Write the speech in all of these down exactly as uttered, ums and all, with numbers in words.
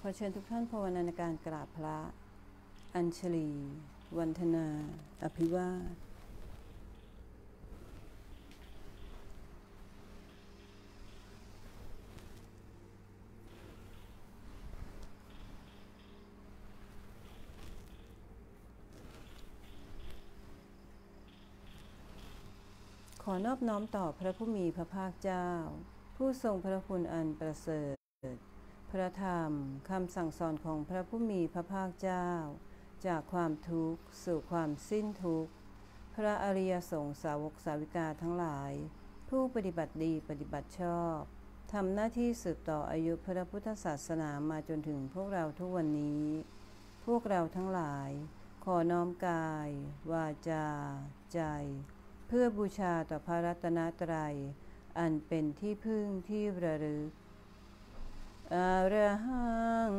ขอเชิญทุกท่านภาวนาในการกราบพระอัญชลีวันธนาอภิวาทขอนอบน้อมต่อพระผู้มีพระภาคเจ้าผู้ทรงพระคุณอันประเสริฐพระธรรมคำสั่งสอนของพระผู้มีพระภาคเจ้าจากความทุกข์สู่ความสิ้นทุกข์พระอริยสงฆ์สาวกสาวิกาทั้งหลายผู้ปฏิบัติดีปฏิบัติชอบทำหน้าที่สืบต่ออายุพระพุทธศาสนามาจนถึงพวกเราทุกวันนี้พวกเราทั้งหลายขอน้อมกายวาจาใจเพื่อบูชาต่อพระรัตนตรัยอันเป็นที่พึ่งที่ระลึกอะระหัง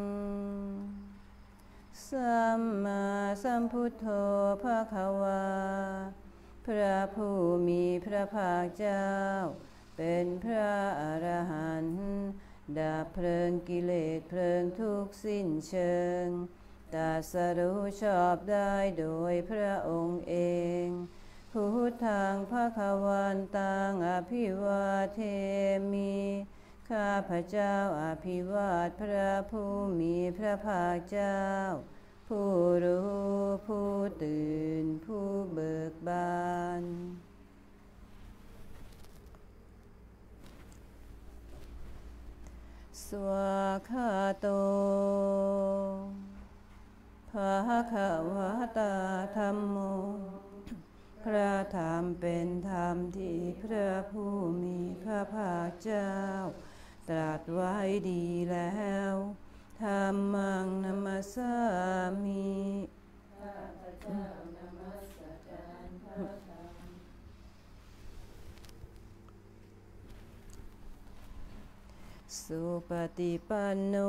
สัมมาสัมพุทโธภควาพระผู้มีพระภาคเจ้าเป็นพระอรหันต์ดับเพลิงกิเลสเพลิงทุกข์สิ้นเชิงตรัสรู้ชอบได้โดยพระองค์เองพุทธังภควันตังอภิวาเทมิข้าพเจ้าอภิวาทพระผู้มีพระภาคเจ้าผู้รู้ผู้ตื่นผู้เบิกบานสวากขาโตภควตาธัมโมพระธรรมเป็นธรรมที่พระผู้มีพระภาคเจ้าตรัสไว้ดีแล้วธัมมังนัมมัสสามิข้าพเจ้านมัสการพระธรรมสุปฏิปันโน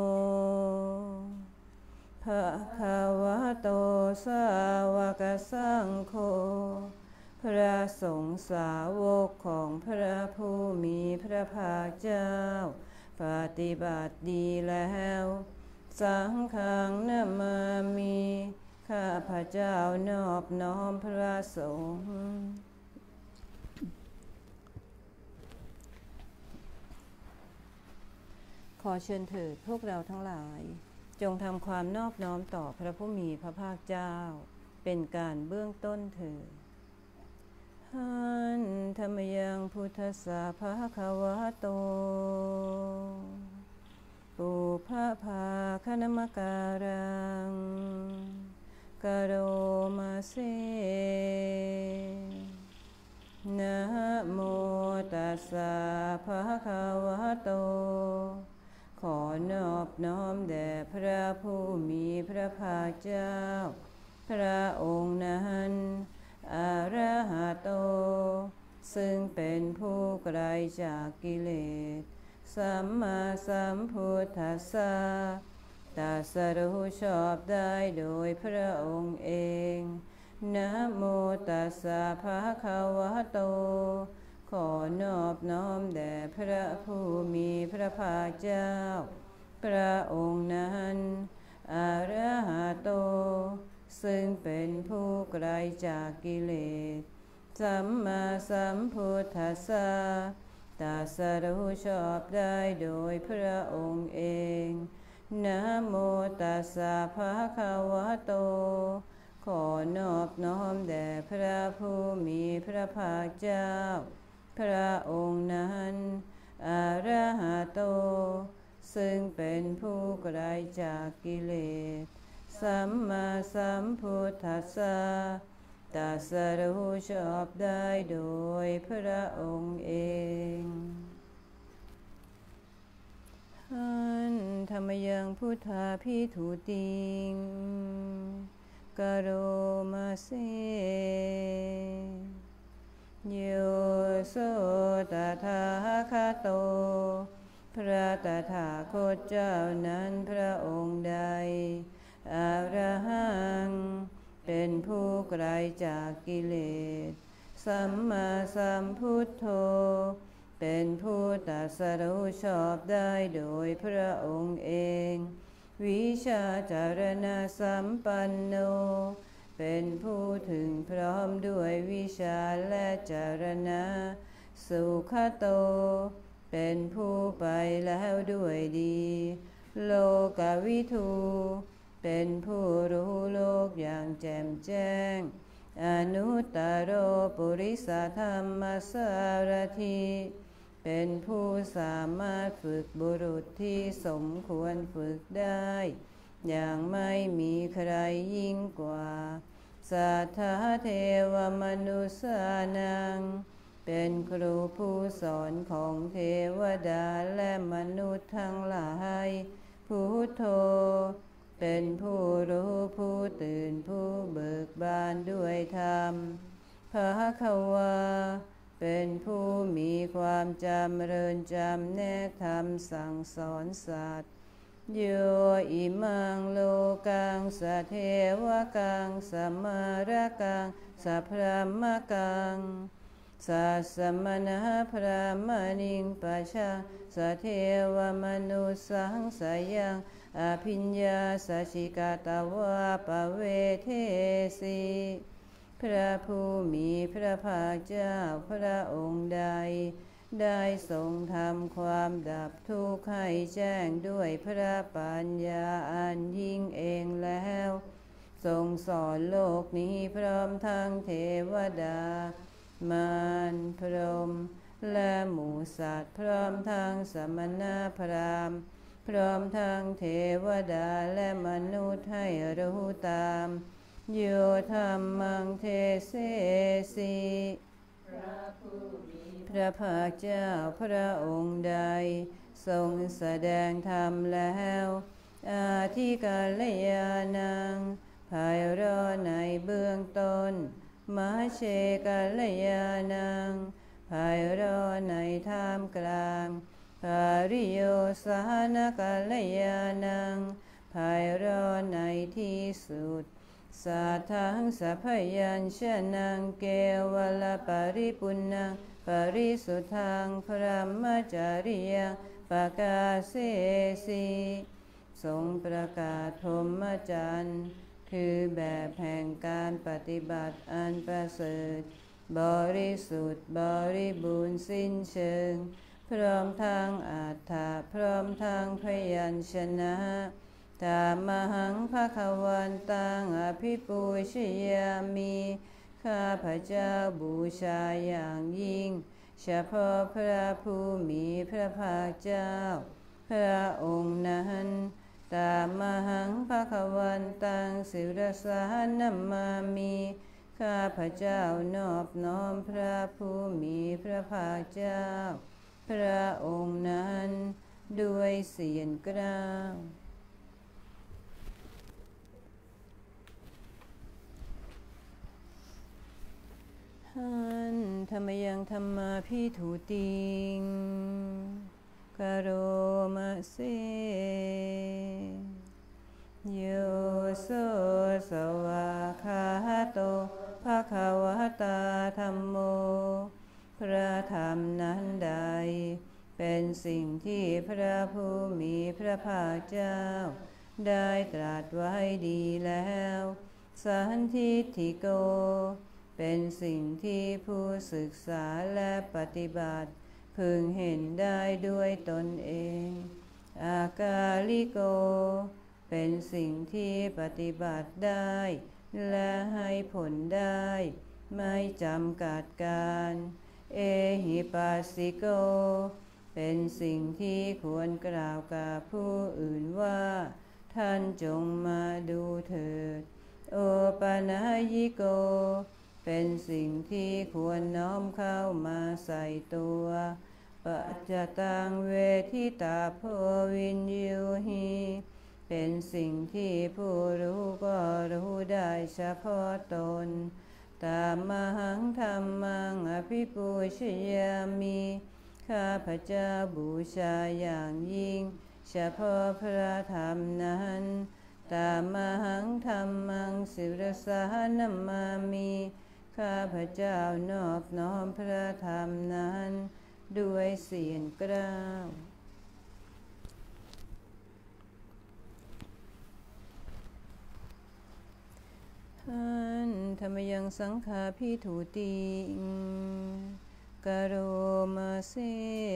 ภควโตสาวกสังโฆพระสงฆ์สาวกของพระผู้มีพระภาคเจ้าปฏิบัติดีแล้วสังฆังนามามิข้าพเจ้านอบน้อมพระสงฆ์ขอเชิญเถิดพวกเราทั้งหลายจงทำความนอบน้อมต่อพระผู้มีพระภาคเจ้าเป็นการเบื้องต้นเถิดหันธรรมยังพุทธัสสะภะคะวะโตปุพพาคณมการังกโรมาเสนะโมตัสสะภะคะวะโตขอนอบน้อมแด่พระผู้มีพระภาคเจ้าพระองค์นั้นอรหัตโตซึ่งเป็นผู้ไกลจากกิเลสสัมมาสัมพุทธัสสะตรัสรู้ชอบได้โดยพระองค์เองนะโมตัสสะภะคะวะโตขอนอบน้อมแด่พระผู้มีพระภาคเจ้าพระองค์นั้นอรหัตโตซึ่งเป็นผู้ไกลจากกิเลสสัมมาสัมพุทธัสสะตรัสรู้ชอบได้โดยพระองค์เองนะโมตัสสะภะคะวะโตขอนอบน้อมแด่พระผู้มีพระภาคเจ้าพระองค์นั้นอรหัตโตซึ่งเป็นผู้ไกลจากกิเลสสัมมาสัมพุทธัสสะตรัสรู้ชอบได้โดยพระองค์เองหันธรรมยังพุทธาภิทุติงกโรมาเสโยโสตถาคโตพระตถาคตเจ้านั้นพระองค์ใดอรหังเป็นผู้ไกลจากกิเลสสัมมาสัมพุทโธเป็นผู้ตรัสรู้ชอบได้โดยพระองค์เองวิชาจารณะสัมปันโนเป็นผู้ถึงพร้อมด้วยวิชาและจารณะสุขโตเป็นผู้ไปแล้วด้วยดีโลกวิทูเป็นผู้รู้โลกอย่างแจ่มแจ้งอนุตตโรปุริสธรรมสารถิเป็นผู้สามารถฝึกบุรุษที่สมควรฝึกได้อย่างไม่มีใครยิ่งกว่าสัทธาเทวมนุษสานังเป็นครูผู้สอนของเทวดาและมนุษย์ทั้งหลายพุทโธเป็นผู้รู้ผู้ตื่นผู้เบิกบานด้วยธรรมภควาเป็นผู้มีความจำเริญจำแนกธรรมสั่งสอนสัตว์โยอิมังโลกังสเทวกังสมารกังสัพพมกังสัสสมณะพระมณิงปัชชาสเทวมนุสสังสยังอภิญญาสัชิกาตวะปะเวเทสีพระผู้มีพระภาคเจ้าพระองค์ใดได้ทรงทำความดับทุกข์ให้แจ้งด้วยพระปัญญาอันยิ่งเองแล้วทรงสอนโลกนี้พร้อมทั้งเทวดามารพรหมและหมู่สัตว์พร้อมทั้งสมณพราหมณ์พร้อมทั้งเทวดาและมนุษย์ให้รู้ตามโยธรรมังเทเสสีพระผู้มีพระภาคเจ้าพระองค์ใดทรงแสดงธรรมแล้วอาทิกัลยาณังไพเราะในเบื้องต้นมหเชกัลยาณังไพเราะในท่ามกลางปาริโยสานกัลยาณังไพเราะในที่สุดสัทธังสัพยัญชนะเกวลปริปุณังปริสุทธังพระมจาริยังปกาเสสีทรงประกาศพรหมจรรย์คือแบบแห่งการปฏิบัติอันประเสริฐบริสุทธิ์บริบูรณ์สิ้นเชิงพร้อมทั้งอัฏฐะพร้อมทั้งพยัญชนะธรรมหังภควันตังอภิปูชยามิข้าพเจ้าบูชาอย่างยิ่งเฉพาะพระผู้มีพระภาคเจ้าพระองค์นั้นตามหังภควันตังศิรสานัมมามิข้าพเจ้านอบน้อมพระผู้มีพระภาคเจ้าพระองค์นั้นด้วยเสียงกล้าวหันธรรมยังธรรมาพิถุติงกโรมะเสโยโสสวาคาโตภควตาธัมโมพระธรรมนั้นใดเป็นสิ่งที่พระผู้มีพระภาคเจ้าได้ตรัสไว้ดีแล้วสันทิฏฐิโกเป็นสิ่งที่ผู้ศึกษาและปฏิบัติพึงเห็นได้ด้วยตนเองอากาลิโกเป็นสิ่งที่ปฏิบัติได้และให้ผลได้ไม่จำกัดการเอหิปัสสิโกเป็นสิ่งที่ควรกล่าวกับผู้อื่นว่าท่านจงมาดูเถิดโอปนัยยิโกเป็นสิ่งที่ควรน้อมเข้ามาใส่ตัวปัจจตังเวทิตาโพวินยูหิเป็นสิ่งที่ผู้รู้ก็รู้ได้เฉพาะตนตามมหังธรรมังอภิปูชยามิข้าพเจ้าบูชาอย่างยิ่งเฉพาะพระธรรมนั้นตามมหังธรรมังศิรสานัมมามิข้าพเจ้านอบน้อมพระธรรมนั้นด้วยเสียงกล้าวหันธรรมยังสังฆาพิถุติกโรมาเส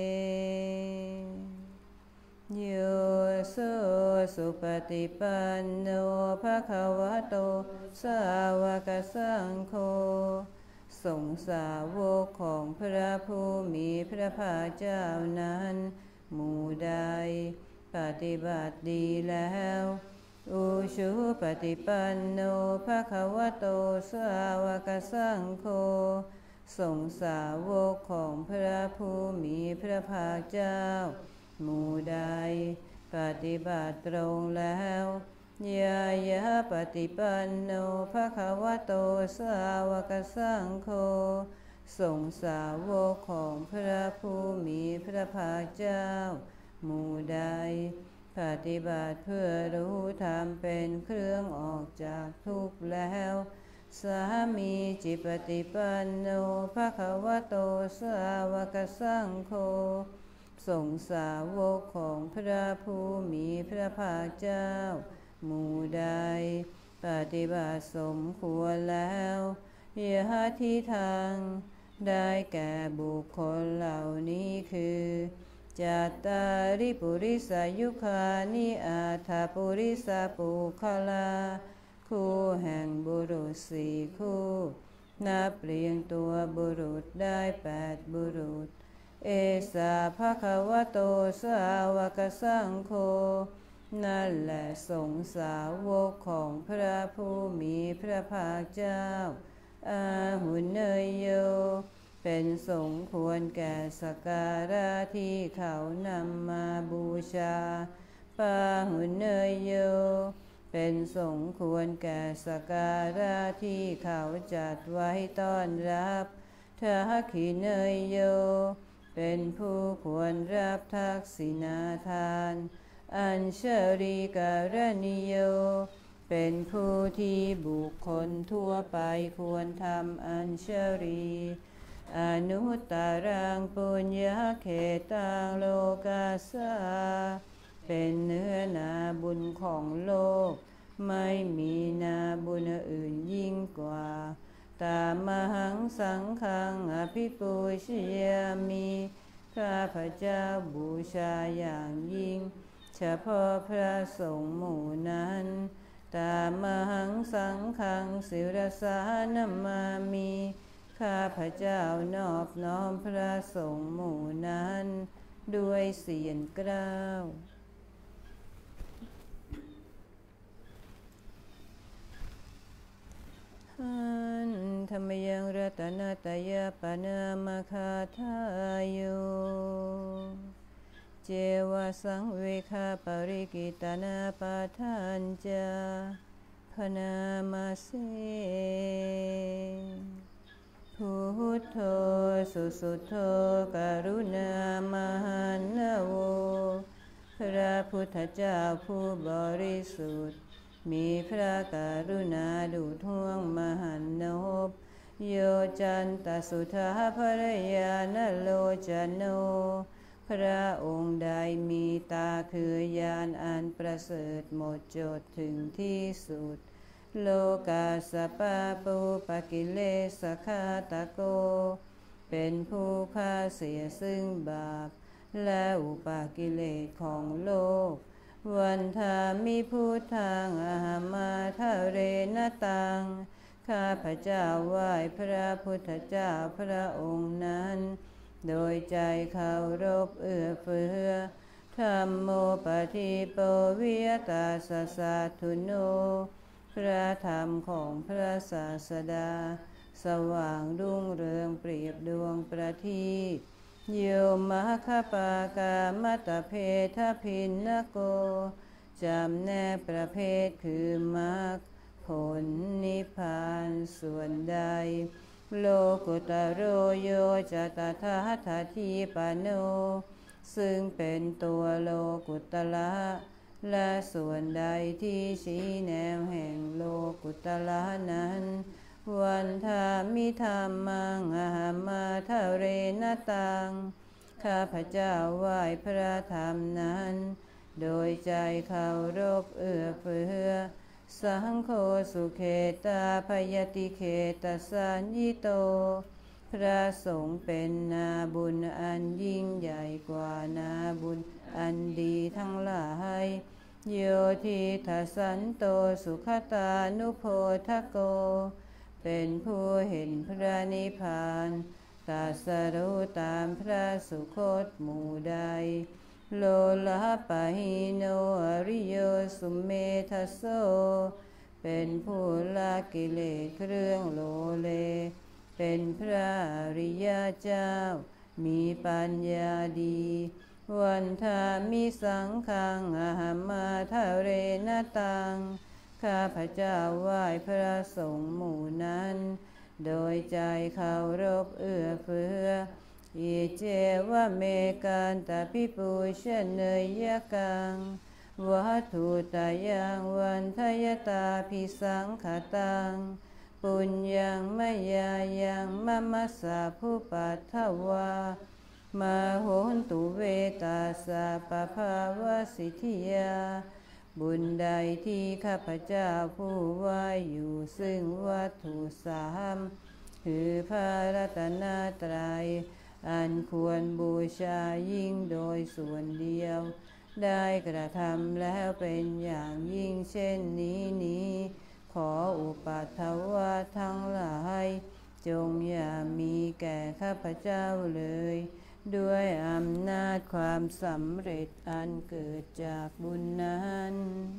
โยโสสุปฏิปันโนภะคะวะโตสาวกสังโฆสงฆ์สาวกของพระผู้มีพระภาคเจ้านั้นหมู่ใดปฏิบัติดีแล้วอุชุปฏิปันโนภะคะวะโตสาวกสังโฆสงฆ์สาวกของพระผู้มีพระภาคเจ้าหมู่ใดปฏิบัติตรงแล้วยายะปฏิปันโนภะคะวะโตสาวกสังโฆสงฆ์สาวกของพระผู้มีพระภาคเจ้าหมู่ใดปฏิบัติเพื่อรู้ธรรมเป็นเครื่องออกจากทุกข์แล้วสามีจิปฏิปันโนภะคะวะโตสาวกสังโฆสงฆ์สาวกของพระผู้มีพระภาคเจ้าหมู่ใดปฏิบัติสมควรแล้วยะทิทางได้แก่บุคคลเหล่านี้คือจัตตาริปุริสายุคานิอาถาปุริสาปุคลาคู่แห่งบุรุษสี่คู่นับเรียงตัวบุรุษได้แปดบุรุษเอสาภะคะวะโตสาวกสังโฆนั่นแหละสงฆ์สาวกของพระผู้มีพระภาคเจ้าอาหุเนยโยเป็นสงฆ์ควรแก่สักการะที่เขานำมาบูชาปาหุเนยโยเป็นสงฆ์ควรแก่สักการะที่เขาจัดไว้ต้อนรับทักขิเนยโยเป็นผู้ควรรับทักษิณาทานอัญชริการณิโยเป็นผู้ที่บุคคลทั่วไปควรทำอัญชรีอนุตตรังปุญญเขตังโลกาสาเป็นเนื้อนาบุญของโลกไม่มีนาบุญอื่นยิ่งกว่าตามหังสังฆังอภิปูชยามิข้าพเจ้าบูชาอย่างยิ่งเฉพาะพระสงฆ์หมู่นั้นตามหังสังฆังศิรสานามามิข้าพเจ้านอบน้อมพระสงฆ์หมู่นั้นด้วยเสียงกล้าวหันธรรมยังรัตนตยปนามคาทายโยเจวะสังเวคาปริกิตนาปาทัญจาพนามาเสพุทโธสุสุโธกรุณามหันนโวพระพุทธเจ้าผู้บริสุทธิ์มีพระกรุณาดุจห่วงมหันนบโยจันตสุธาภรยานโลจโนพระองค์ใดมีตาคือญาณอันประเสริฐหมดจดถึงที่สุดโลกาสปะปุปกิเลสขาตะโกเป็นผู้ฆ่าเสียซึ่งบาปและอุปากิเลสของโลกวันธามิพุทธังอหมาทะเรนตังข้าพเจ้าไหว้พระพุทธเจ้าพระองค์นั้นโดยใจเคารพเอื้อเฟื้อธัมโมปฏิปวิยตาสสะทุโนพระธรรมของพระศาสดาสว่างรุ่งเรืองเปรียบดวงประทีปโยมะคปากามัตตเพทพินนโกจำแนกประเภทคือมรรคผลนิพพานส่วนใดโลกุตโรโยจตถาทาทีปโนซึ่งเป็นตัวโลกุตละและส่วนใดที่ชี้แนวแห่งโลกุตละนั้นวันธามิธรรมังอหมาทะเรนตังข้าพเจ้าไหว้พระธรรมนั้นโดยใจเคารพเอื้อเฟื้อสังโฆสุเขตาพยติเขตสัญญิโตพระสงฆ์เป็นนาบุญอันยิ่งใหญ่กว่านาบุญอันดีทั้งหลายโยทิทัสสันโตสุขตานุโพธโกเป็นผู้เห็นพระนิพพานตรัสรู้ตามพระสุคตหมู่ใดโลลาปะหิโนอริโยสุเมทัสโสเป็นผู้ละกิเลสเครื่องโลเลเป็นพระอริยเจ้ามีปัญญาดีวันทามิสังฆังอาหามาทะเรนตังข้าพเจ้าไหว้พระสงฆ์หมู่นั้นโดยใจเคารพเอื้อเฟื้ออิเจวะเมกันตาปิปุชเนยกังวัตถุตายังวันทยตาภิสังขตังปุญญังมยายังมะมัสสะภุปัฏฐวามโหนตุเวตาสะปะภาวะสิทธิยาบุญใดที่ข้าพเจ้าผู้ไหว้อยู่ซึ่งวัตถุสามคือพระรัตนตรัยอันควรบูชายิ่งโดยส่วนเดียวได้กระทำแล้วเป็นอย่างยิ่งเช่นนี้นี้ขออุปัฏฐวะทั้งหลายจงอย่ามีแก่ข้าพเจ้าเลยด้วยอำนาจความสำเร็จอันเกิดจากบุญนั้น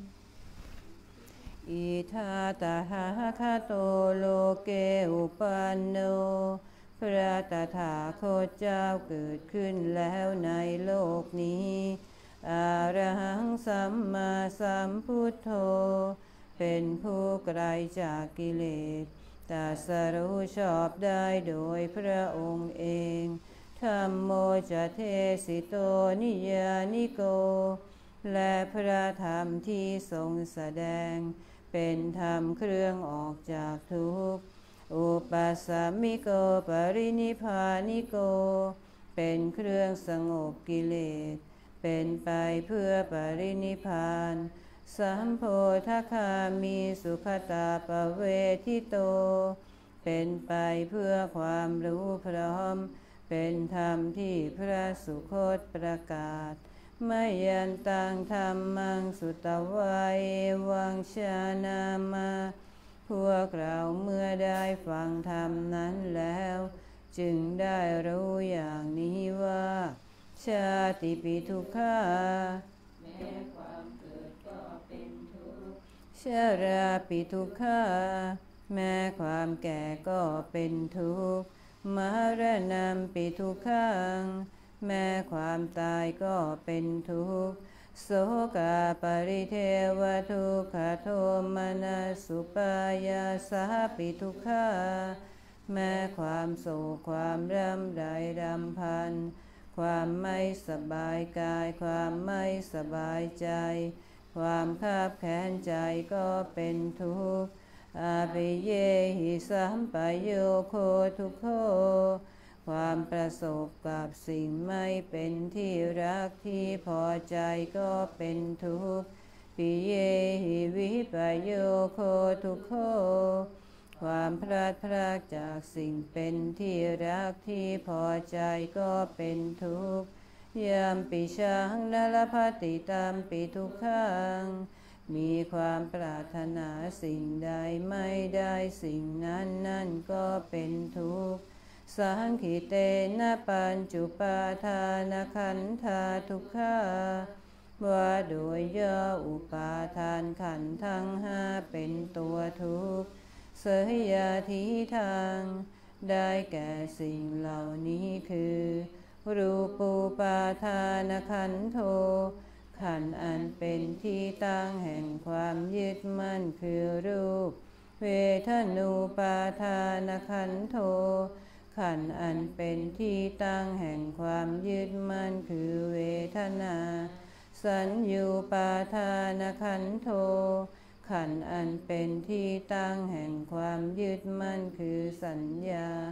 อิทาตถาคโตโลเกอุปันโนพระตถาคตเจ้าเกิดขึ้นแล้วในโลกนี้อะระหังสัมมาสัมพุทโธเป็นผู้ไกลจากกิเลสตรัสรู้ชอบได้โดยพระองค์เองธัมโมจะเทสิโตนิยานิโกและพระธรรมที่ทรงแสดงเป็นธรรมเครื่องออกจากทุกข์อุปัสสมิโกปรินิพพานิโกเป็นเครื่องสงบกิเลสเป็นไปเพื่อปรินิพพานสัมโพธคามีสุขตาปเวทิโตเป็นไปเพื่อความรู้พร้อมเป็นธรรมที่พระสุคตประกาศมยันตังธรรมังสุตวายวังชานามาพวกเราเมื่อได้ฟังธรรมนั้นแล้วจึงได้รู้อย่างนี้ว่าชาติปิทุกขาแม้ความเกิดก็เป็นทุกข์ชราปิทุกขาแม้ความแก่ก็เป็นทุกข์มรณะปิทุกขังแม้ความตายก็เป็นทุกข์โสกาปริเทวทุกขโทมนัสสุปายาสาปิทุกขาแม้ความโศกความรำไรรำพันความไม่สบายกายความไม่สบายใจความคับแค้นใจก็เป็นทุกข์อาภิเยหิสัมปโยโคทุกโขความประสบกับสิ่งไม่เป็นที่รักที่พอใจก็เป็นทุกข์ปิเยหิวิปโยโคทุกโขความพลาดพลาดจากสิ่งเป็นที่รักที่พอใจก็เป็นทุกข์ยามปิชังนรภติตามปิทุกขังมีความปรารถนาสิ่งใดไม่ได้สิ่งนั้นนั่นก็เป็นทุกข์สังขิเตนะปัญจุปาทานขันธาทุกขาว่าโดยย่ออุปาทานขันธ์ทั้งห้าเป็นตัวทุกข์เสยยาทิทางได้แก่สิ่งเหล่านี้คือรูปูปาทานขันโธขันธ์อันเป็นที่ตั้งแห่งความยึดมั่นคือรูปเวทนูปาทานขันโธขันธ์อันเป็นที่ตั้งแห่งความยึดมั่นคือเวทนาสัญญูปาทานขันโธขันธ์อันเป็นที่ตั้งแห่งความยึดมั่นคือสัญญา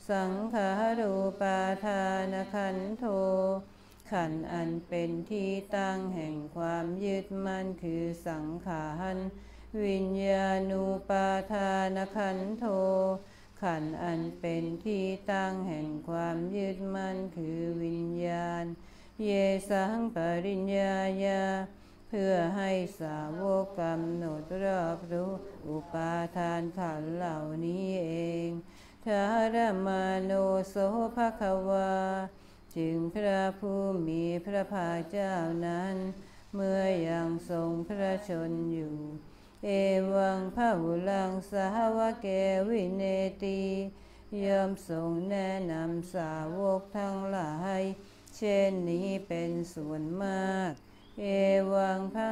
สังขารูปาทานขันโธขันธ์อันเป็นที่ตั้งแห่งความยึดมั่นคือสังขารวิญญาณูปาทานขันโธขันธ์อันเป็นที่ตั้งแห่งความยึดมั่นคือวิญญาณเยสังปริญญายาเพื่อให้สาวกกำหนดรอบรู้อุปาทานขันธ์เหล่านี้เองทารมาโนโสภควาจึงพระผู้มีพระภาคเจ้านั้นเมื่อยังทรงพระชนอยู่เอวังพหุลังสาวเกวิเนติย่อมทรงแนะนำสาวกทั้งหลายเช่นนี้เป็นส่วนมากเอวังพระ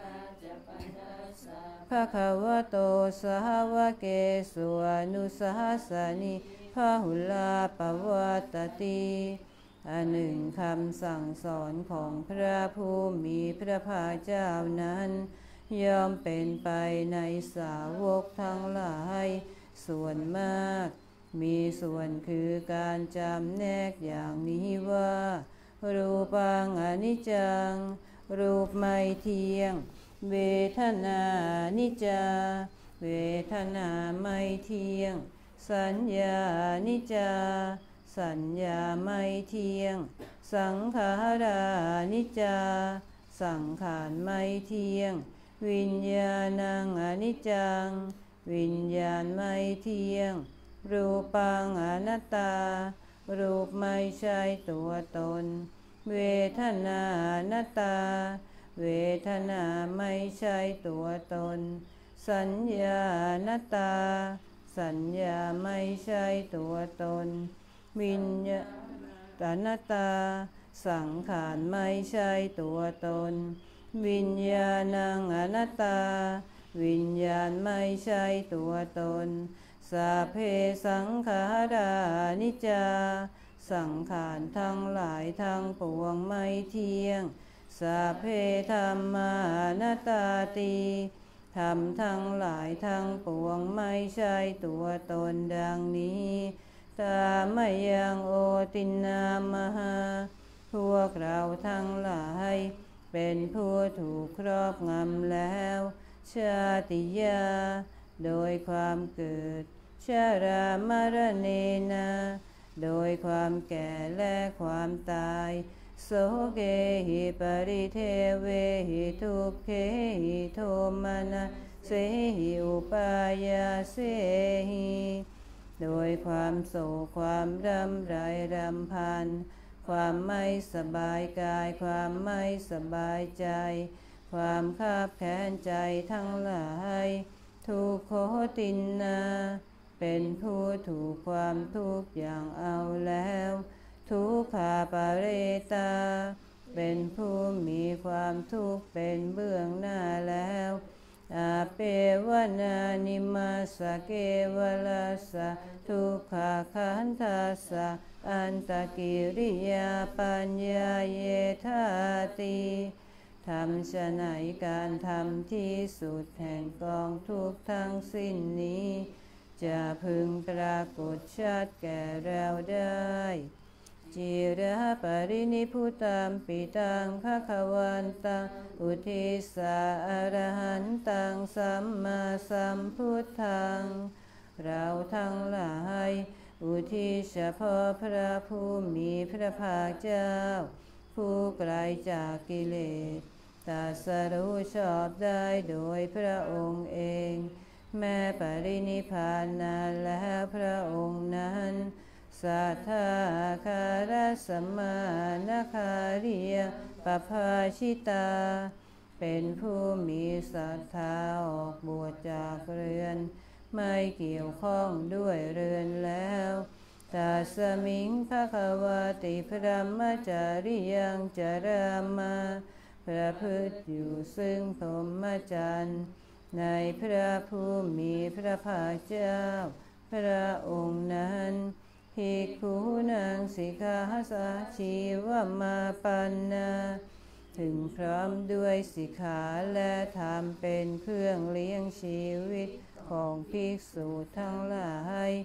ภะคะวะโตสาวเกสุอนุสหัสสนิพหุลาปวัตติอันหนึ่งคำสั่งสอนของพระผู้มีพระภาคเจ้านั้นย่อมเป็นไปในสาวกทั้งหลายส่วนมากมีส่วนคือการจำแนกอย่างนี้ว่ารูปังอนิจจังรูปไม่เที่ยงเวทนานิจจาเวทนาไม่เที่ยงสัญญานิจจาสัญญาไม่เที่ยงสังขารานิจจาสังขารไม่เที่ยงวิญญาณังอนิจจังวิญญาณไม่เที่ยงรูปังอนัตตารูปไม่ใช่ตัวตนเวทนานัตตาเวทนาไม่ใช่ตัวตนสัญญานัตตาสัญญาไม่ใช่ตัวตนวิญญาณอนัตตาสังขารไม่ใช่ตัวตนวิญญาณังอนัตตาวิญญาณไม่ใช่ตัวตนสัพเพสังขารานิจจาสังขารทั้งหลายทั้งปวงไม่เที่ยงสัพเพธัมมานัตตาติธรรมทั้งหลายทั้งปวงไม่ใช่ตัวตนดังนี้ตามยังโอตินนามหาพวกเราทั้งหลายเป็นผู้ถูกครอบงำแล้วชาติยาโดยความเกิดชรามรณะนาโดยความแก่และความตายโสเกหิปริเทเวหิทุกเขหิโทมานะเสหิอุปายาเสหิโดยความโศกความรำไรรำพันความไม่สบายกายความไม่สบายใจความคับแค้นใจทั้งหลายทุกโขตินนาเป็นผู้ถูกความทุกข์อย่างเอาแล้วทุกขาปะเรตาเป็นผู้มีความทุกข์เป็นเบื้องหน้าแล้วอาเปวนานิมาสเกวลาสะทุกขาขันธัสสะอันตกิริยาปัญญาเยธาติทำฉะไหนการทำที่สุดแห่งกองทุกข์ทั้งสิ้นนี้จะพึงปรากฏชัดแก่เราได้จิระปรินิพุตัมปิตังภคะวันตังอุทิสาอรหันตังสัมมาสัมพุทธังเราทั้งหลายอุทิศเฉพาะพระผู้มีพระภาคเจ้าผู้ไกลจากกิเลสตรัสรู้ชอบได้โดยพระองค์เองแม้ปรินิพพานนานแล้วพระองค์นั้นสัทธาคารัสมานาคาริยปภาชิตาเป็นผู้มีศรัทธาออกบวชจากเรือนไม่เกี่ยวข้องด้วยเรือนแล้วตัสมิงภควติพระมจาริยังจารามาประพฤติอยู่ซึ่งพรหมจรรย์ในพระผู้มีพระภาคเจ้าพระองค์นั้นภิกขุนังสิกขาสาชีวมาปันนาถึงพร้อมด้วยสิกขาและธรรมเป็นเครื่องเลี้ยงชีวิตของภิกษุทั้งหลาย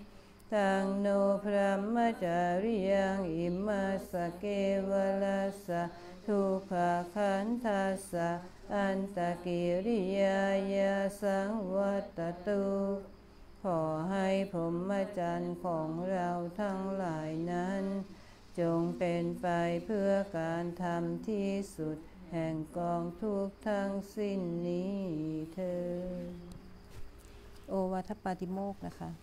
ตังโนพระมจาริยังอิมัสสะเกวลัสสะทุกขขันธัสสะอันตกิริยายาสังวัตตุขอให้พรหมจรรย์ของเราทั้งหลายนั้นจงเป็นไปเพื่อการทำที่สุดแห่งกองทุกข์ทั้งสิ้นนี้เถิดโอวาทปาติโมกข์นะคะ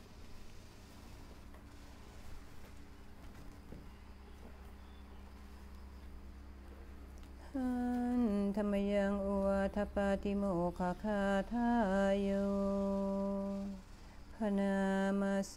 ธรรมยังโอวาทปาติโมกขคาทาโยพนามาเส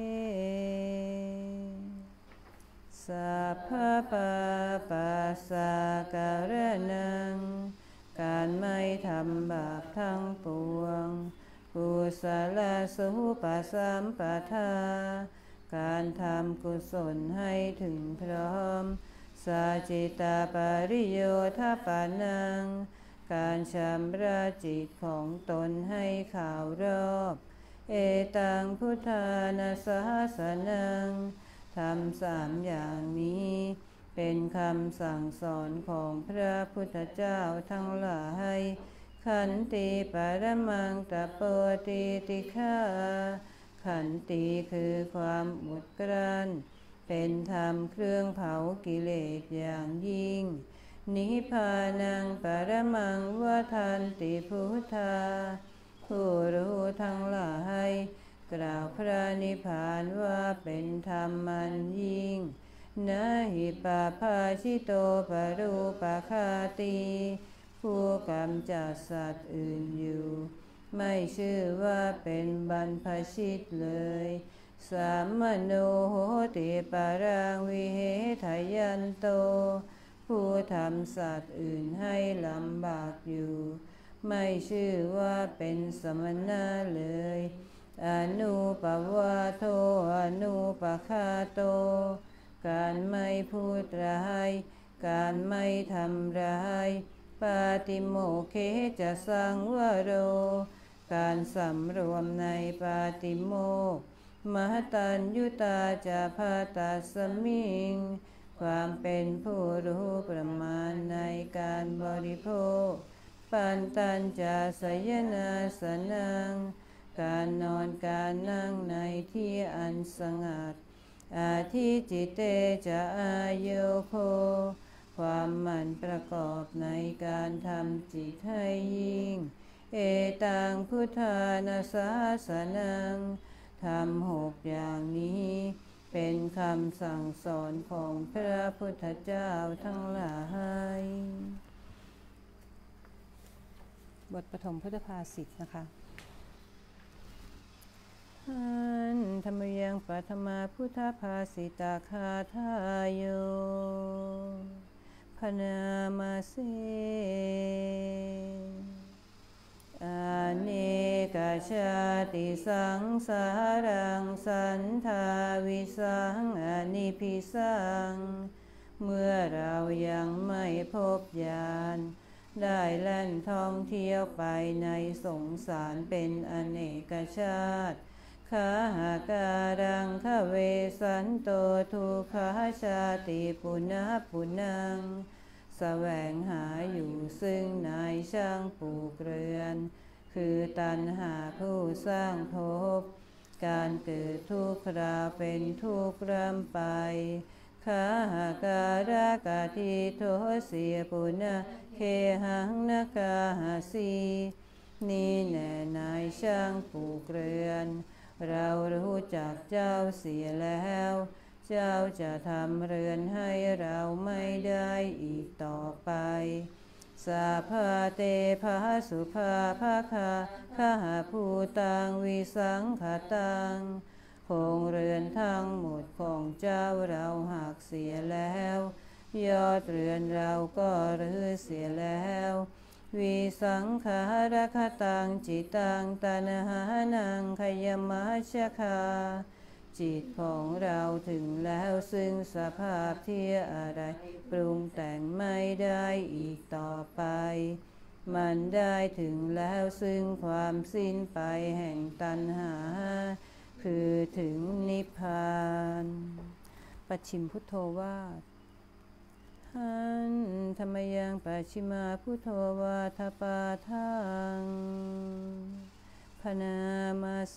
สัพพะปาปัสสะการนังการไม่ทำบาปทั้งปวงกุศลสุปสัมปทาการทำกุศลให้ถึงพร้อมสัจจิตาปริโยทปานังการชำระจิตของตนให้ข่าวรอบเอตังพุทธานาสสนังทำสามอย่างนี้เป็นคำสั่งสอนของพระพุทธเจ้าทั้งหลายขันติปรมังตโปติติฆาขันติคือความอดกลั้นเป็นธรรมเครื่องเผากิเลสอย่างยิ่งนิพพานังปรมังวทันติพุทธาผู้รู้ทั้งหลายกล่าวพระนิพพานว่าเป็นธรรมมันยิ่งนะหิปาภาชิโตปรูปคาตีผู้กำจัดสัตว์อื่นอยู่ไม่ชื่อว่าเป็นบรรพชิตเลยสามมโนโหติปารังวิเหทยันโตผู้ทำสัตว์อื่นให้ลำบากอยู่ไม่ชื่อว่าเป็นสมณะเลยอนุปวาโทอนุปคาโตการไม่พูดร้ายการไม่ทำร้ายปาติโมกเขจะสังวโรการสำรวมในปาติโมกข์มหตัญญุตาจะพาตัสสมิงความเป็นผู้รู้ประมาณในการบริโภคปันตัญจะสยนาสนังการนอนการนั่งในที่อันสงัดอาทิจิเตจะอาโยโคความหมั่นประกอบในการทำจิตให้ยิ่งเอตังพุทธานาสาสนังทำหกอย่างนี้เป็นคำสั่งสอนของพระพุทธเจ้าทั้งหลายบทปฐมพุทธภาษิตนะคะธรรมยังปัทมาพุทธภาษิตาคาทาโยพนามาเสอเนกชาติสังสารังสันทาวิสังอนิพิสังเมื่อเรายังไม่พบญาณได้แล่นท่องเที่ยวไปในสงสารเป็นอเนกชาติขาหาการังขเวสันโตทุกขชาติปุณะปุนังแสวงหาอยู่ซึ่งนายช่างปลูกเรือนคือตัณหาผู้สร้างภพการเกิดทุกข์ราเป็นทุกข์ร่ำไปขาหาการะกาทิโทเสียปุณะเคหังนกาหาสีนี่แน่นายช่างปลูกเรือนเรารู้จักเจ้าเสียแล้วเจ้าจะทำเรือนให้เราไม่ได้อีกต่อไปสัพพะเตภะสุภาภาคาคหาภูตังวิสังขตังคงเรือนทั้งหมดของเจ้าเราหักเสียแล้วยอดเรือนเราก็รื้อเสียแล้ววิสังขารคตังจิตังตัณหานังขยมัชฌคาจิตของเราถึงแล้วซึ่งสภาพที่อะไรปรุงแต่งไม่ได้อีกต่อไปมันได้ถึงแล้วซึ่งความสิ้นไปแห่งตัณหาคคือถึงนิพพานปัจฉิมพุทโธวาทหันธรรมยังปัจฉิมาพุทโธวาทปาทังพนามาเส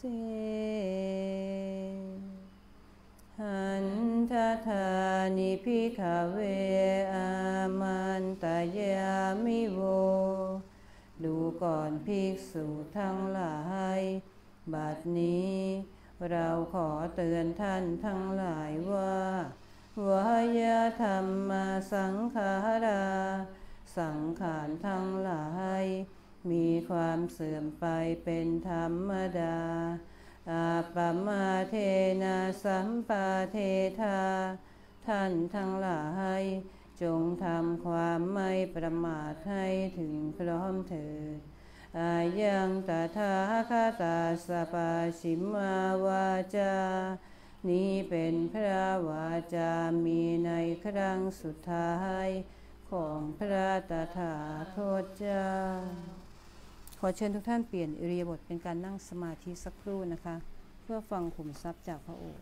หันทธานิพิขเวอามันตยามิโวดูก่อนภิกษุทั้งหลายบัดนี้เราขอเตือนท่านทั้งหลายว่าวายธรรมสังขาราสังขารทั้งหลายมีความเสื่อมไปเป็นธรรมดาอาปมาเทนะสัมปาเทธาท่านทั้งหลายจงทำความไม่ประมาทให้ถึงพร้อมเถิดอายังตถาคตาสปาชิมาวาจานี้เป็นพระวาจามีในครั้งสุดท้ายของพระตถาคตเจ้าขอเชิญทุกท่านเปลี่ยนอิริยาบถเป็นการนั่งสมาธิสักครู่นะคะเพื่อฟังขุมทรัพย์จากพระโอษฐ์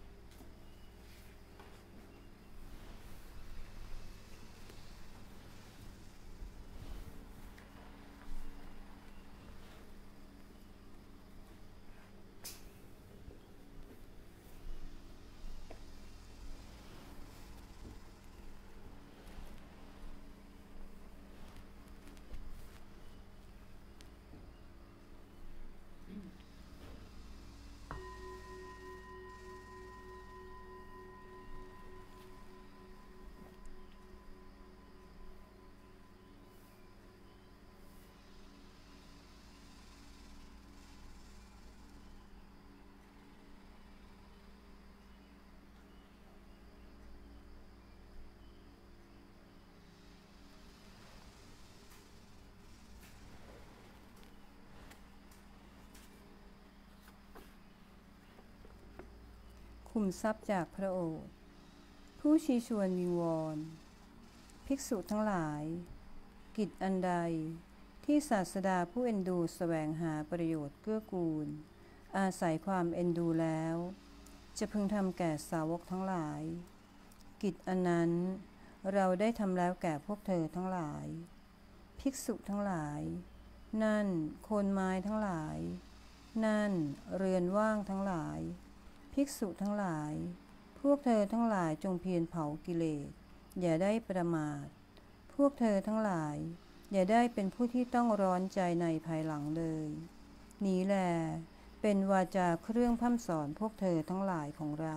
ขุมทรัพย์จากพระโอษฐ์ผู้ชี้ชวนวิงวอนภิกษุทั้งหลายกิจอันใดที่ศาสดาผู้เอ็นดูแสวงหาประโยชน์เกื้อกูลอาศัยความเอ็นดูแล้วจะพึงทำแก่สาวกทั้งหลายกิจอันนั้นเราได้ทำแล้วแก่พวกเธอทั้งหลายภิกษุทั้งหลายนั่นโคนไม้ทั้งหลายนั่นเรือนว่างทั้งหลายภิกษุทั้งหลายพวกเธอทั้งหลายจงเพียรเผากิเลสอย่าได้ประมาทพวกเธอทั้งหลายอย่าได้เป็นผู้ที่ต้องร้อนใจในภายหลังเลยนี้แลเป็นวาจาเครื่องพร่ำสอนพวกเธอทั้งหลายของเรา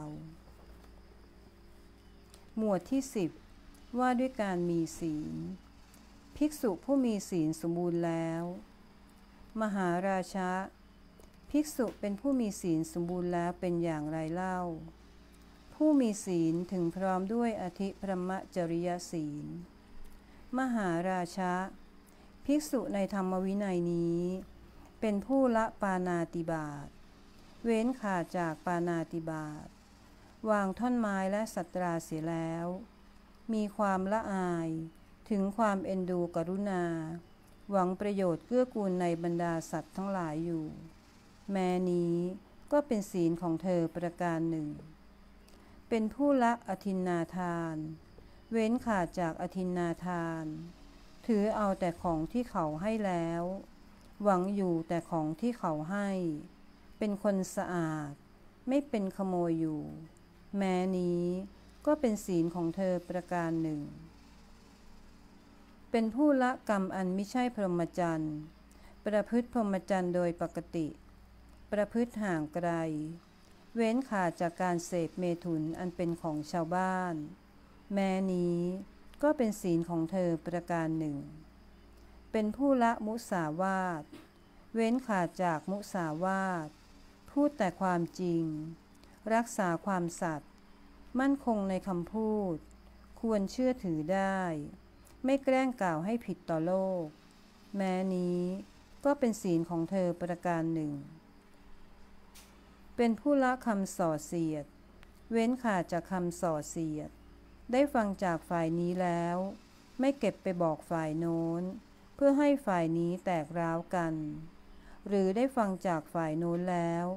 หมวดที่สิบว่าด้วยการมีศีลภิกษุผู้มีศีลสมบูรณ์แล้วมหาราชะภิกษุเป็นผู้มีศีลสมบูรณ์แล้วเป็นอย่างไรเล่าผู้มีศีลถึงพร้อมด้วยอธิพรหมจริยศีลมหาราชะภิกษุในธรรมวินัยนี้เป็นผู้ละปาณาติบาตเว้นขาดจากปาณาติบาตวางท่อนไม้และสัตราเสียแล้วมีความละอายถึงความเอ็นดูกรุณาหวังประโยชน์เกื้อกูลในบรรดาสัตว์ทั้งหลายอยู่แม้นี้ก็เป็นศีลของเธอประการหนึ่งเป็นผู้ละอทินนาทานเว้นขาดจากอทินนาทานถือเอาแต่ของที่เขาให้แล้วหวังอยู่แต่ของที่เขาให้เป็นคนสะอาดไม่เป็นขโมยอยู่แม้นี้ก็เป็นศีลของเธอประการหนึ่งเป็นผู้ละกรรมอันไม่ใช่พรหมจรรย์ประพฤติพรหมจรรย์โดยปกติประพฤติห่างไกลเว้นขาดจากการเสพเมถุนอันเป็นของชาวบ้านแม้นี้ก็เป็นศีลของเธอประการหนึ่งเป็นผู้ละมุสาวาทเว้นขาดจากมุสาวาทพูดแต่ความจริงรักษาความสัตย์มั่นคงในคำพูดควรเชื่อถือได้ไม่แกล้งกล่าวให้ผิดต่อโลกแม้นี้ก็เป็นศีลของเธอประการหนึ่งเป็นผู้ละคำส่อเสียดเว้นขาดจากคำส่อเสียดได้ฟังจากฝ่ายนี้แล้วไม่เก็บไปบอกฝ่ายโน้นเพื่อให้ฝ่ายนี้แตกร้าวกันหรือได้ฟังจากฝ่ายโน้นแล้ว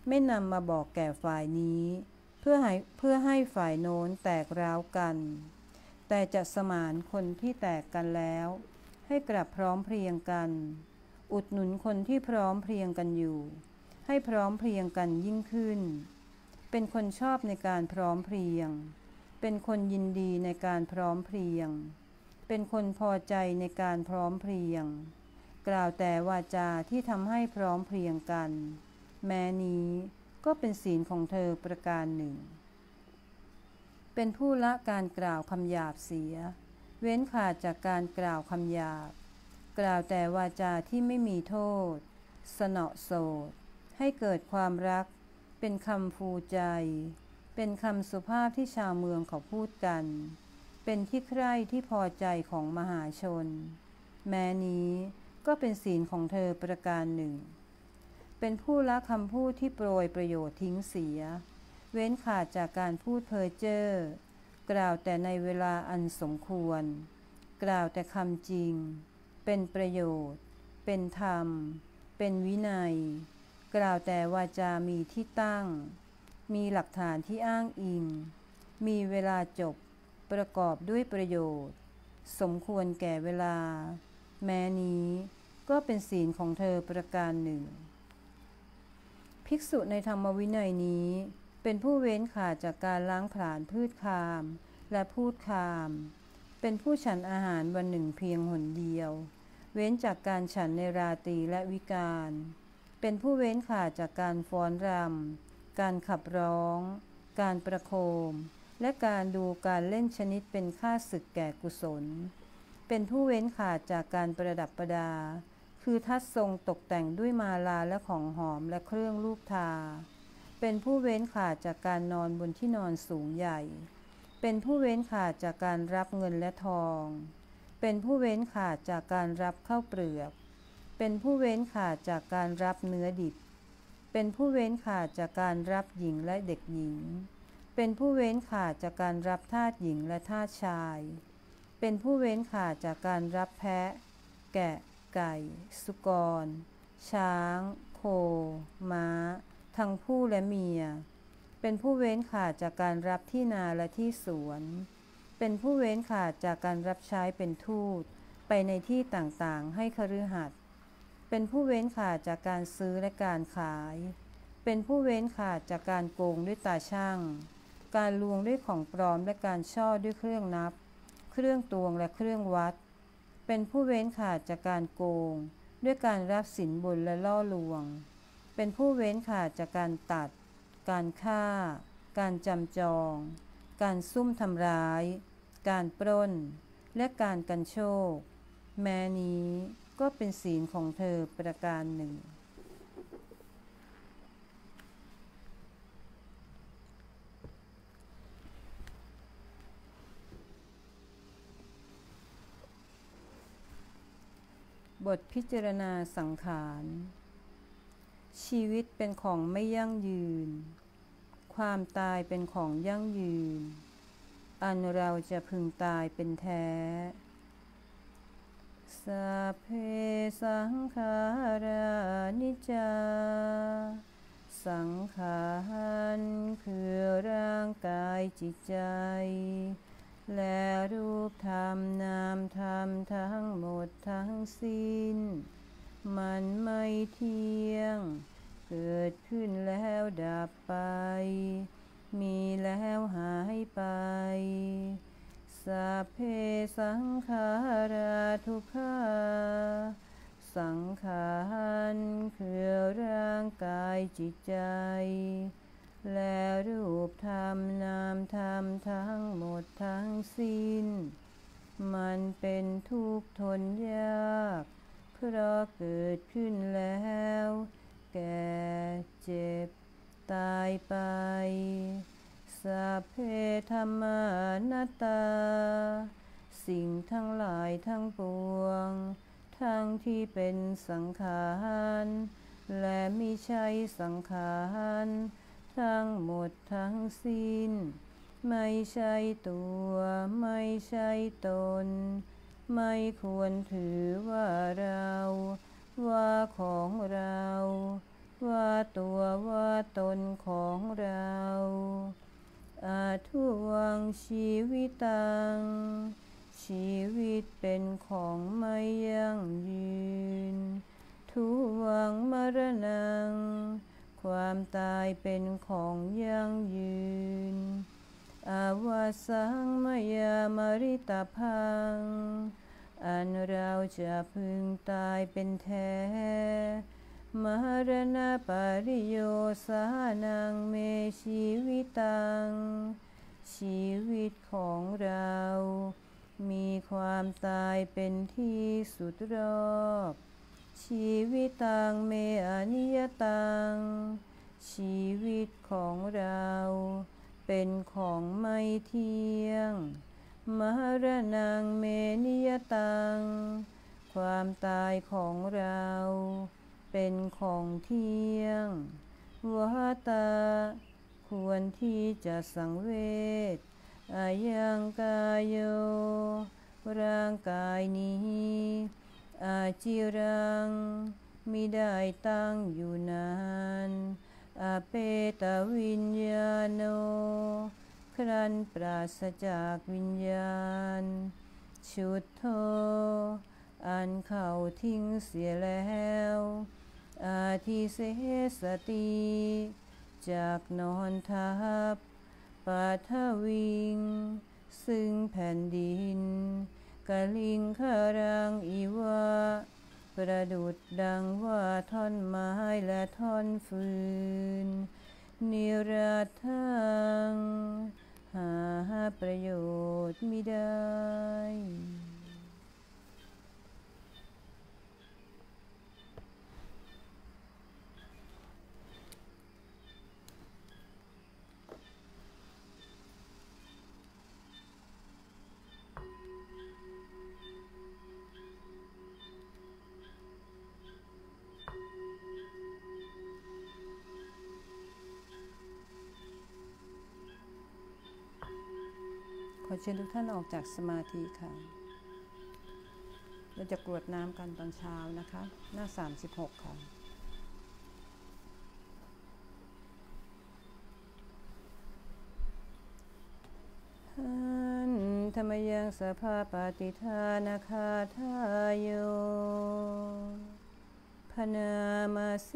ไม่นำมาบอกแก่ฝ่ายนี้เพื่อให้เพื่อให้ฝ่ายโน้นแตกร้าวกันแต่จะสมานคนที่แตกกันแล้วให้กลับพร้อมเพรียงกันอุดหนุนคนที่พร้อมเพรียงกันอยู่ให้พร้อมเพรียงกันยิ่งขึ้นเป็นคนชอบในการพร้อมเพรียงเป็นคนยินดีในการพร้อมเพรียงเป็นคนพอใจในการพร้อมเพรียงกล่าวแต่วาจาที่ทำให้พร้อมเพรียงกันแม้นี้ก็เป็นศีลของเธอประการหนึ่งเป็นผู้ละการกล่าวคำหยาบเสียเว้นขาดจากการกล่าวคำหยาบกล่าวแต่วาจาที่ไม่มีโทษสนอโสดให้เกิดความรักเป็นคำฟูใจเป็นคำสุภาพที่ชาวเมืองเขาพูดกันเป็นที่ใคร่ที่พอใจของมหาชนแม้นี้ก็เป็นศีลของเธอประการหนึ่งเป็นผู้ละคำพูดที่โปรยประโยชน์ทิ้งเสียเว้นขาดจากการพูดเพ้อเจ้อกล่าวแต่ในเวลาอันสมควรกล่าวแต่คำจริงเป็นประโยชน์เป็นธรรมเป็นวินัยกล่าวแต่วาจามีที่ตั้งมีหลักฐานที่อ้างอิงมีเวลาจบประกอบด้วยประโยชน์สมควรแก่เวลาแม้นี้ก็เป็นศีลของเธอประการหนึ่งภิกษุในธรรมวินัยนี้เป็นผู้เว้นขาดจากการล้างผลาญพืชคามและพูดคามเป็นผู้ฉันอาหารวันหนึ่งเพียงหนเดียวเว้นจากการฉันในราตรีและวิกาลเป็นผู้เว้นขาดจากการฟ้อนรำการขับร้องการประโคมและการดูการเล่นชนิดเป็นค่าศึกแก่กุศลเป็นผู้เว้นขาดจากการประดับประดาคือทัดทรงตกแต่งด้วยมาลาและของหอมและเครื่องลูบทาเป็นผู้เว้นขาดจากการนอนบนที่นอนสูงใหญ่เป็นผู้เว้นขาดจากการรับเงินและทองเป็นผู้เว้นขาดจากการรับข้าวเปลือกเป็นผู้เว้นขาดจากการรับเนื้อดิบเป็นผู้เว้นขาดจากการรับหญิงและเด็กหญิงเป็นผู้เว้นขาดจากการรับทาสหญิงและทาสชายเป็นผู้เว้นขาดจากการรับแพะแกะไก่สุกรช้างโคม้าทั้งผู้และเมียเป็นผู้เว้นขาดจากการรับที่นาและที่สวนเป็นผู้เว้นขาดจากการรับใช้เป็นทูตไปในที่ต่างๆให้คฤหัสถ์เป็นผู้เว้นขาดจากการซื้อและการขายเป็นผู้เว้นขาดจากการโกงด้วยตาช่างการลวงด้วยของปลอมและการช่อด้วยเครื่องนับเครื่องตวงและเครื่องวัดเป็นผู้เว้นขาดจากการโกงด้วยการรับสินบนและล่อลวงเป็นผู้เว้นขาดจากการตัดการฆ่าการจำจองการซุ่มทำร้ายการปล้นและการกันโชคแม้นี้ก็เป็นศีลของเธอประการหนึ่งบทพิจารณาสังขารชีวิตเป็นของไม่ยั่งยืนความตายเป็นของยั่งยืนอันเราจะพึงตายเป็นแท้สัพเพสังขารานิจจาสังขารคือร่างกายจิตใจและรูปธรรมนามธรรมทั้งหมดทั้งสิ้นมันไม่เที่ยงเกิดขึ้นแล้วดับไปมีแล้วหายไปสัพเพสังขาราทุกขาสังขารคือร่างกายจิตใจและรูปธรรมนามธรรมทั้งหมดทั้งสิ้นมันเป็นทุกข์ทนยากเพราะเกิดขึ้นแล้วแก่เจ็บตายไปสัพเพธัมมานัตตาสิ่งทั้งหลายทั้งปวงทั้งที่เป็นสังขารและมิใช่สังขารทั้งหมดทั้งสิ้นไม่ใช่ตัวไม่ใช่ตนไม่ควรถือว่าเราว่าของเราว่าตัวว่าตนของเราอาทุวังชีวิตังชีวิตเป็นของไม่ยั่งยืนทุวังมรณังความตายเป็นของยั่งยืนอาวาสังมยามริตาพังอันเราจะพึงตายเป็นแท้มรณปริโยสานังเมชีวิตังชีวิตของเรามีความตายเป็นที่สุดรอบชีวิตตังเมอนิยตังชีวิตของเราเป็นของไม่เที่ยงมรณังเมนิยตังความตายของเราเป็นของเที่ยงวาตาควรที่จะสังเวชอายังกายโยร่างกายนี้อาจิรังมิได้ตั้งอยู่นานอาเปตวิญญาโนครั้นปราศจากวิญญาณชุดโธอันเขาทิ้งเสียแล้วอาทิเสสติจากนอนทับปัทวิงซึ่งแผ่นดินกลิงคารังอีวะประดุจดังว่าท่อนไม้และท่อนฟืนนิรัตถังหาประโยชน์มิได้ขอเชิญทุกท่านออกจากสมาธิค่ะเราจะกรวดน้ำกันตอนเช้านะคะหน้าสามสิบหกค่ะธรรมยังสภาปฏิทานาคาทายโยพนามาเส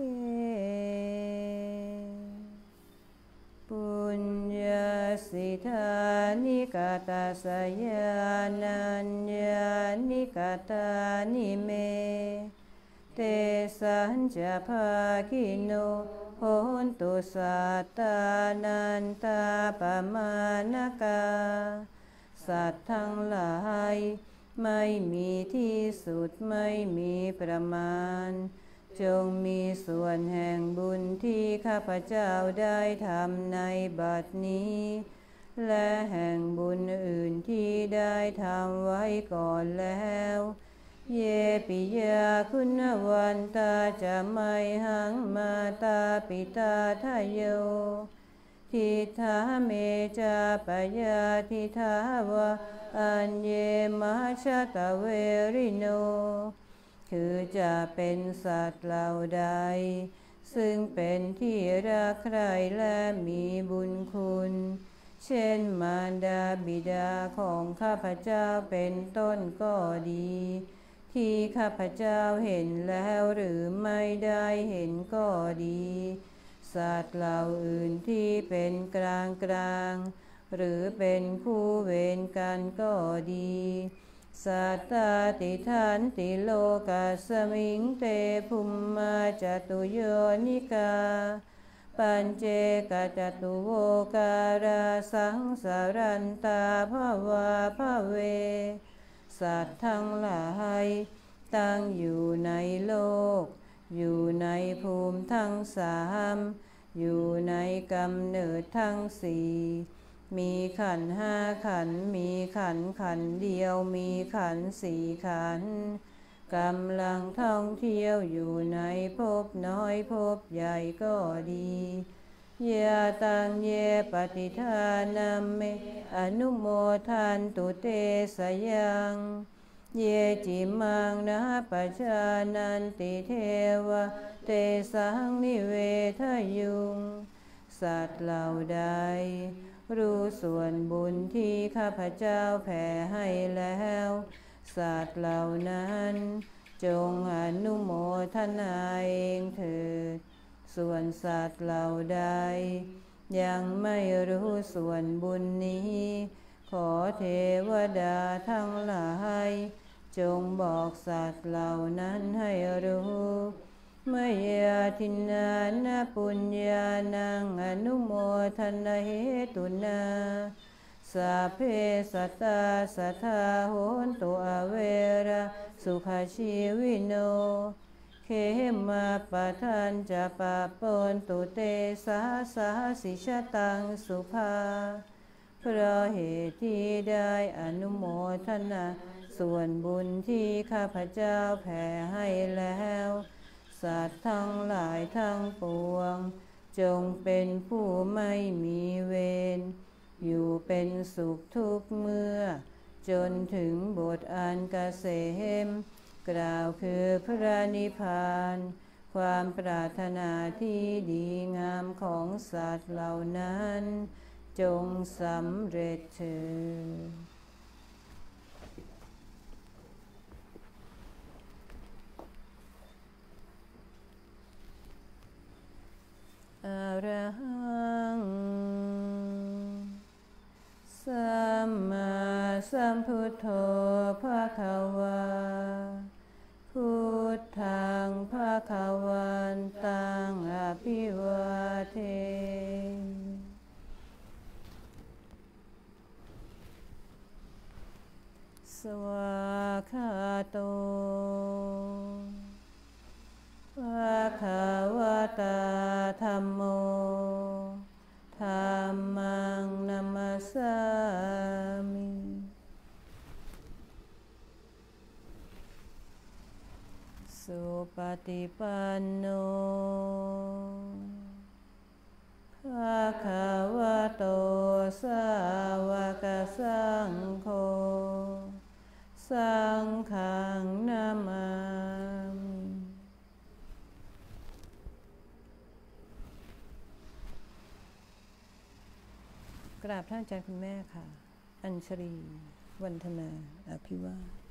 ปุญญาสิทานิกาตาสยานัญญานิกาตานิเมเตสัญจภาคิโนโหนตุสัตตานันตาปมานกาสัตว์ทั้งหลายไม่มีที่สุดไม่มีประมาณจงมีส่วนแห่งบุญที่ข้าพเจ้าได้ทำในบัดนี้และแห่งบุญอื่นที่ได้ทำไว้ก่อนแล้วเยปิยาคุณวันตาจะไม่หังมาตาปิตาทะโยทิฏฐาเมจาปยาทิฏฐาวะอัญเยมาชะตะเวริโนคือจะเป็นสัตว์เหล่าใดซึ่งเป็นที่รักใคร่และมีบุญคุณเช่นมารดาบิดาของข้าพเจ้าเป็นต้นก็ดีที่ข้าพเจ้าเห็นแล้วหรือไม่ได้เห็นก็ดีสัตว์เหล่าอื่นที่เป็นกลางกลางหรือเป็นคู่เวรกันก็ดีสัตตาติทันติโลกัสมิงเตภุมมาจตุโยนิกาปัญเจกจตุโวการาสังสารันตาภวาภเวสัตว์ทั้งหลายตั้งอยู่ในโลกอยู่ในภูมิทั้งสามอยู่ในกำเนิดทั้งสี่มีขันธ์ห้าขันธ์มีขันธ์ขันธ์เดียวมีขันธ์สี่ขันธ์กำลังท่องเที่ยวอยู่ในภพน้อยภพใหญ่ก็ดียะตังเยปฏิทานัมเมอนุโมทันตุเตสยังเยจิมังนะปัจจานันติเทวะเตสังนิเวทยุงสัตว์เหล่าใดรู้ส่วนบุญที่ข้าพเจ้าแผ่ให้แล้วสัตว์เหล่านั้นจงอนุโมทนาเองเถิดส่วนสัตว์เหล่าใดยังไม่รู้ส่วนบุญนี้ขอเทวดาทั้งหลายจงบอกสัตว์เหล่านั้นให้รู้เมยาทินานาปุญญานังอนุโมทนาเหตุนาสัพเพสัตตาสัทธาโหนตุอเวระสุขชีวิโนเขมาปะทันจะปะปนตุเตสาสาสิชตังสุภาเพราะเหตุที่ได้อนุโมทนาส่วนบุญที่ข้าพเจ้าแผ่ให้แล้วสัตว์ทั้งหลายทั้งปวงจงเป็นผู้ไม่มีเวรอยู่เป็นสุขทุกเมื่อจนถึงบทอันเกษมกล่าวคือพระนิพพานความปรารถนาที่ดีงามของสัตว์เหล่านั้นจงสำเร็จเถิดอรหังสัมมาสัมพุทโธภคะวาพุทธังภคะวันตังอภิวาเทสวากขาโตภะคะวะตาธัมโมธัมมังนัมมัสสามิสุปฏิปันโนภะคะวะโตสาวกสังโฆสังฆังนามามิกราบท่านอาจารย์คุณแม่ค่ะอัญชลีวันธนาอภิวาส